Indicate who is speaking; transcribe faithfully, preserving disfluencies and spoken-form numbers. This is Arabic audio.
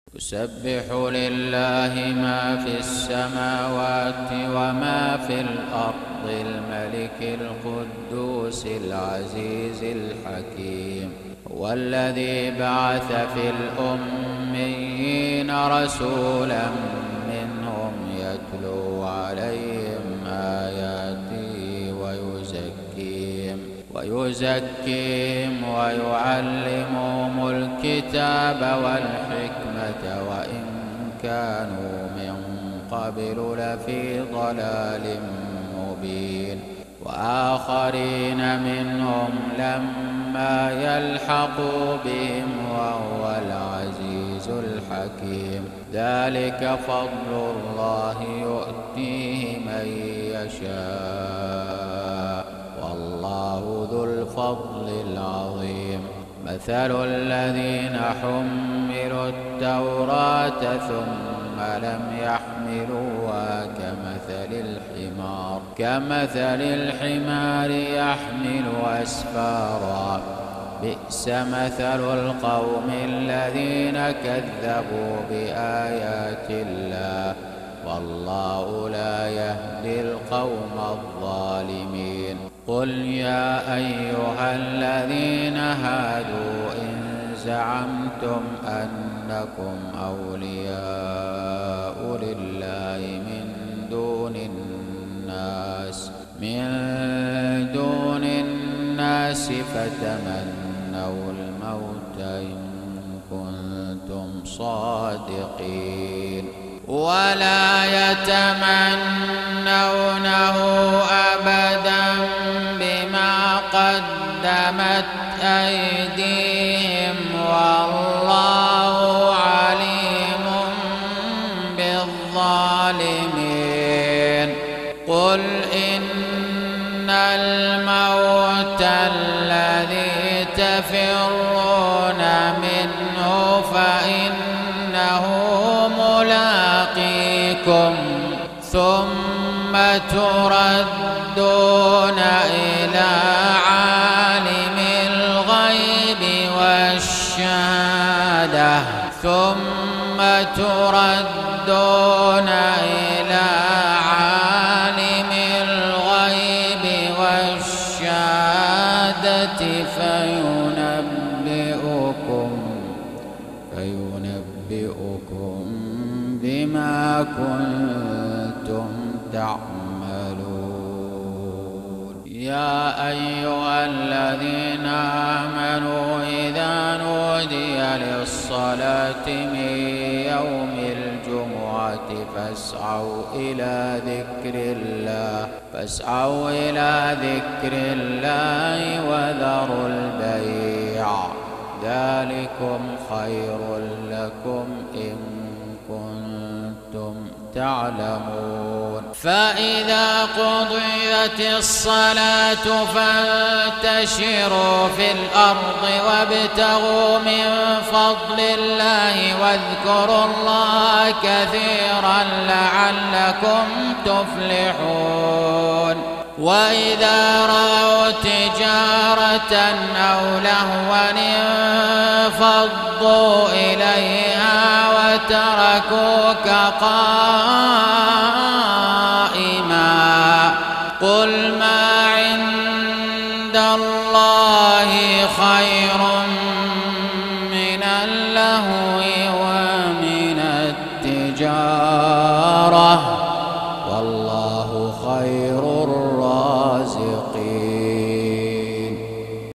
Speaker 1: يسبح لله ما في السماوات وما في الأرض الملك القدوس العزيز الحكيم. هو الذي بعث في الأميين رسولا منهم يتلو عليهم آياته ويزكيهم ويزكيهم ويعلمهم الكتاب والحكمة وإن كانوا من قبل لفي ضلال مبين. وآخرين منهم لما يلحقوا بهم وهو العزيز الحكيم. ذلك فضل الله يؤتيه من يشاء والله ذو الفضل العظيم. مثل الذين حملوا التوراة ثم لم يحملوها كمثل الحمار كمثل الحمار يحمل أسفارا بئس مثل القوم الذين كذبوا بآيات الله والله لا يهدي القوم الظالمين. قل يا أيها الذين هادوا إن زعمتم أنكم أولياء لله من دون الناس من دون الناس فتمنوا الموت إن كنتم صادقين ولا يتمنونه أبدا بما قدمت أيديهم والله عليم بالظالمين. قل إن الموت الذي تفرون منه فإنه ملاقيكم ثم تردون إلى عالم الغيب والشهادة ثم تردون إلى عالم الغيب والشهادة فينبئكم فينبئكم بما كنتم تعملون. يا أيها الذين آمنوا إذا نودي للصلاة من يوم الجمعة فاسعوا إلى ذكر الله فاسعوا إلى ذكر الله وذروا البيع ذلكم خير لكم إن كنتم تعلمون. فإذا قضيت الصلاة فانتشروا في الأرض وابتغوا من فضل الله واذكروا الله كثيرا لعلكم تفلحون. وإذا رأوا تجارة أو لهوا انفضوا إليها وتركوك قائما قل ما عند الله خير من اللهو ومن التجارة والله خير الرازقين.